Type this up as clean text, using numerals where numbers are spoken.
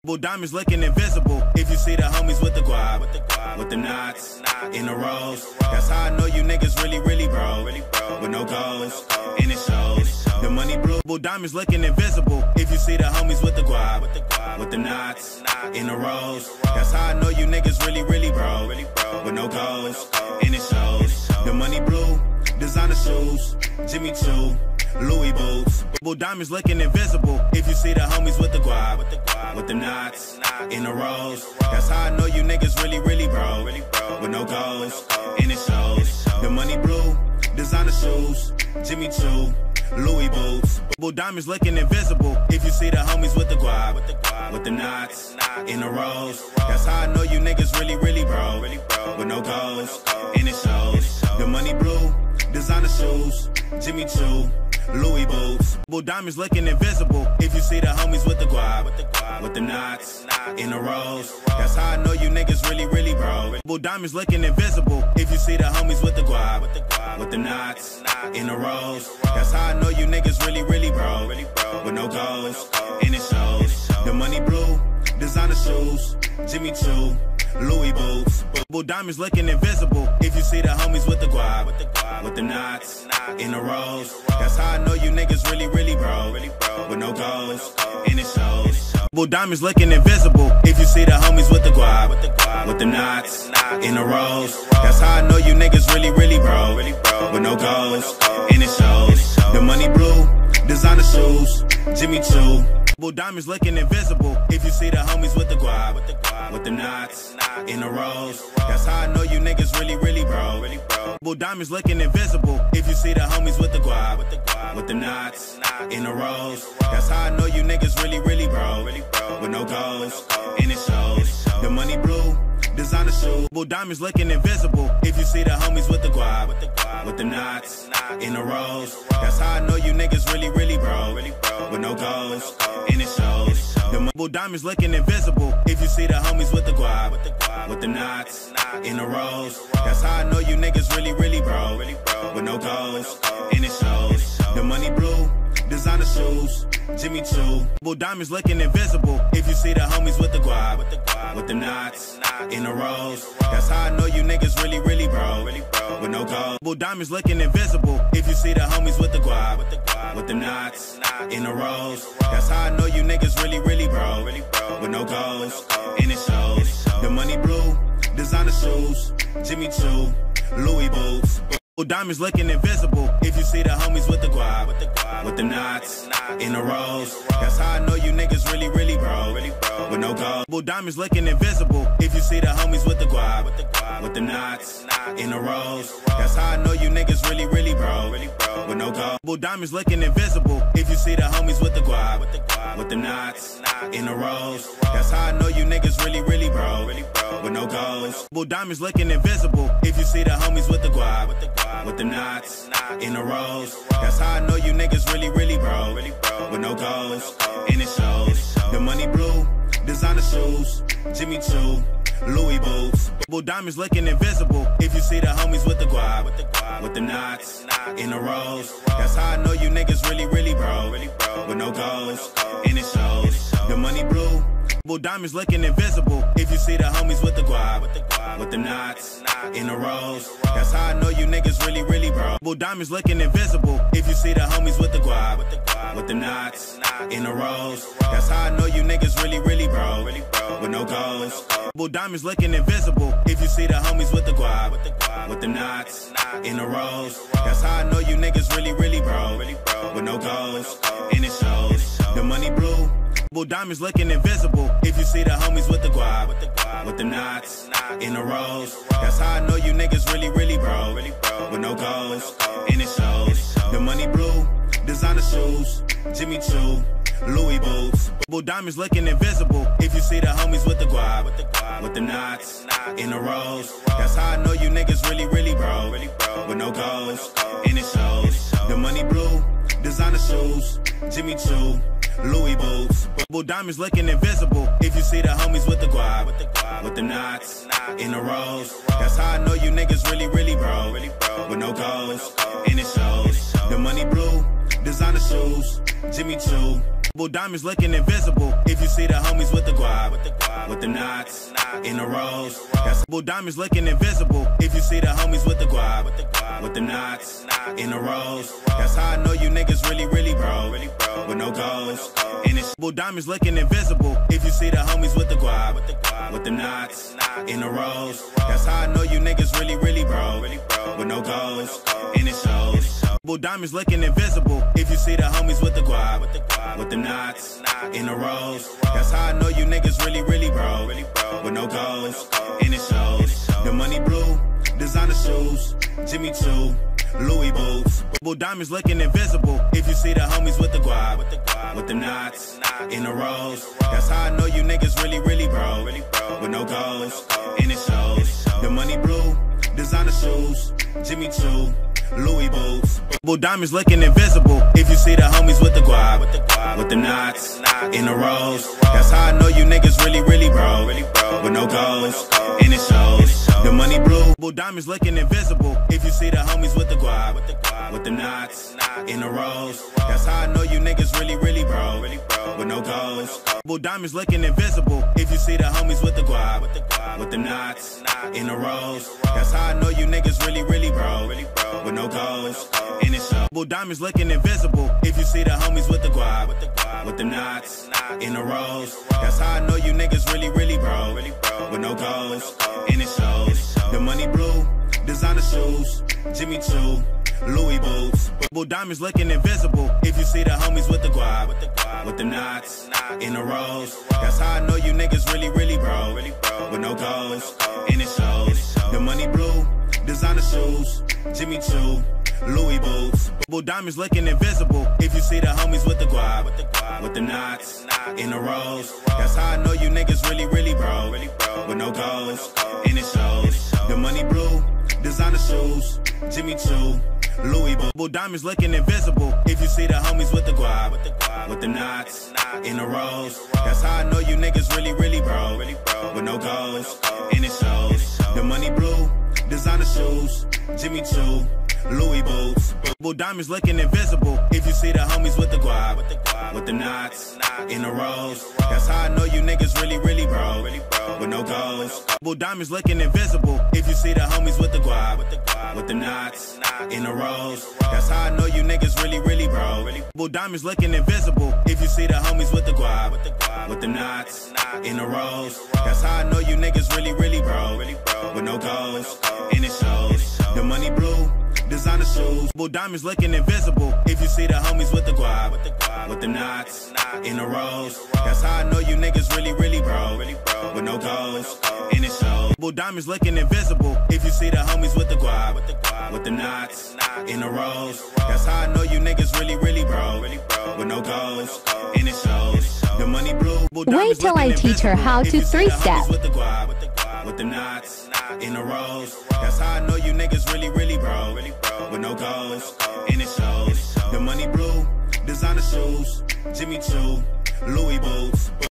Diamonds looking invisible. If you see the homies with the guap, with the knots, in the rows, that's how I know you niggas really broke, with no goals, and it shows. The money blue, diamonds looking invisible. If you see the homies with the guap, with the knots, in the rows, that's how I know you niggas really broke, with no goals, and it shows. The money blue, designer shoes, Jimmy Choo, Louis boots. Diamonds looking invisible. If you see the homies with the guap, with the knots, in the rows, that's how I know you niggas really broke, with no goals, and it shows. The money blue, designer shoes, Jimmy Choo, Louis boots. Diamonds looking invisible. If you see the homies with the guap, with the knots, in the rows, that's how I know you niggas really broke, with no goals, and it shows. The money blue, designer shoes, Jimmy Choo, Louis boots. Diamonds looking invisible. If you see the homies with the guap, with the knots, in the rows, that's how I know you niggas really broke. Diamonds looking invisible. If you see the homies with the guap, with the knots, in the rows, that's how I know you niggas really broke, with no goals, and it shows. The money blue, designer shoes, Jimmy Choo, Louis boots. Diamonds looking invisible. If you see the homies with the guap, with the knots, in the rows, that's how I know you niggas really broke, with no goals, and it shows. Diamonds looking invisible. If you see the homies with the guap, with the knots, in the rows, that's how I know you niggas really broke, with no goals, and it shows. The money blue, designer shoes, Jimmy Choo. Diamonds looking invisible. If you see the homies with the guap, with the knots, in the rows, that's how I know you niggas really broke. Diamonds looking invisible. If you see the homies with the guap, with the knots, in the rows, that's how I know you niggas really broke, with no goals, and it shows. The money blue, designer shoes. Diamonds looking invisible. If you see the homies with the guap, with the knots, in the rows, that's how I know you niggas really broke, with no goals, and it shows. The diamonds looking invisible. If you see the homies with the guap, with the knots, in the rows, that's how I know you niggas really broke, with no goals, and it shows. The money blue, designer shoes, Jimmy Choo. Diamonds looking invisible. If you see the homies with the guap, with the knots, in the rows, that's how I know you niggas really broke, with no goals. Diamonds looking invisible. If you see the homies with the guap, with the knots, in the rows, that's how I know you niggas really broke, with no goals, and it shows. The money blue, designer shoes, Jimmy Choo, Louis boots. Diamonds looking invisible. If you see the homies with the guap, with the knots, in the rows, that's how I know you niggas really broke, with no goals. Diamonds looking invisible. If you see the homies with the guap, with the knots, in the rows, that's how I know you niggas really broke, with no goals. Diamonds looking invisible. If you see the homies with the guap, with the knots, in the rows, that's how I know you niggas really broke, with no goals. Diamonds looking invisible. If you see the homies with the guap, with the knots, in the rows, that's how I know you niggas really broke, with no goals, and it shows. The money blue, designer shoes, Jimmy Choo, Louis boots. Diamonds looking invisible. If you see the homies with the guap, with the knots, in the rows, that's how I know you niggas really broke, with no goals, and it shows. The money blue, diamonds looking invisible. If you see the homies with the guap, with the knots, in the rows, that's how I know you niggas really broke. Diamonds looking invisible. If you see the homies with the guap, with the knots, in the rows, that's how I know you niggas really broke, with no goals. Diamonds looking invisible. If you see the homies with the guap, with the knots, in the rows, that's how I know you niggas really broke, with no goals, and it shows. The money blue, diamonds looking invisible. If you see the homies with the guap, with the knots, in the rows, that's how I know you niggas really broke, with no goals, and it shows. The money blue, designer shoes, Jimmy Choo, Louis boots. Diamonds looking invisible. If you see the homies with the guap, with the knots, in the rows, that's how I know you niggas really broke, with no goals, and it shows. The money blue, designer shoes, Jimmy Choo, Louis boots. Diamonds looking invisible. If you see the homies with the guap, with the knots, in the rows, that's how I know you niggas really broke, with no goals, and it shows. The money blue, designer shoes, Jimmy Choo, Diamonds looking invisible. If you see the homies with the guap, with the knots in the rows. That's diamonds looking invisible. If you see the homies with the guap, with the knots in the rows. That's how I know you niggas really, really bro. With no goals. And it's diamonds looking invisible. If you see the homies with the guap, with the knots in the rows. That's how I know you niggas really, really bro. With no goals. And it shows. Diamonds looking invisible. If you see the homies with the guap, with the knots in the rows. That's how I know you niggas really, really bro. With no goals. And it shows. The money blue, designer shoes, Jimmy Choo, Louis boots. Diamonds looking invisible. If you see the homies with the guap, with the knots in the rows. That's how I know you niggas really, really bro. With no goals. And it shows. The money blue, designer shoes, Jimmy Choo, Louis boots. Diamonds looking invisible. If you see the homies with the guap, with the knots in the rows. That's how I know you niggas really, really bro. With no goals. And it shows. The money blue. Diamonds looking invisible. If you see the homies with the guap, with the knots in the rows. That's how I know you niggas really, really bro. With no goals. Diamonds looking invisible. If you see the homies with the guap, with the knots in the rows. That's how I know you niggas really, really bro. With no goals. And it shows. Diamonds looking invisible. If you see the homies with the guap, with the knots in the rows. That's how I know you niggas really, really bro. With no goals. And it shows. The money blue, designer shoes, Jimmy Choo, Louis boots. Diamonds looking invisible. If you see the homies with the guap, with the knots in the rows. That's how I know you niggas really, really bro. With no goals. And it shows. The money blue, designer shoes, Jimmy Choo, Louis boots. Diamonds looking invisible. If you see the homies with the guap, with the knots in the rows. That's how I know you niggas really, really bro. With no goals. And it shows. The money blue, designer shoes, Jimmy Choo, Louis boots. Diamonds looking invisible. If you see the homies with the guap, with the knots in the rows. That's how I know you niggas really, really bro. With no goals. And it shows. The money blue, designer shoes, Jimmy Choo, Louis boots. Diamonds looking invisible. If you see the homies with the guap, with the knots in the rows. That's how I know you niggas really, really bro. With no goals. Diamonds looking invisible. If you see the homies with the guap, with the knots in the rows. That's how I know you niggas really, really bro. Diamonds looking invisible. If you see the homies with the guap, with the knots in the rows. That's how I know you niggas really, really bro. With no goals. And it shows. The money blue, designer shoes. Diamonds looking invisible. If you see the homies with the guap, with the knots in the rows. That's how I know you niggas really, really bro. With no goals. And it shows. Diamonds looking invisible. If you see the homies with the guap, with the knots in the rows. That's how I know you niggas really, really bro. With no goals. And it shows. The money blue. Wait till I teach her how to three-step. With the knots in the rows. That's how I know you niggas really, really bro. With no goals. And it shows. The money blue, designer shoes, Jimmy Choo, Louis boots.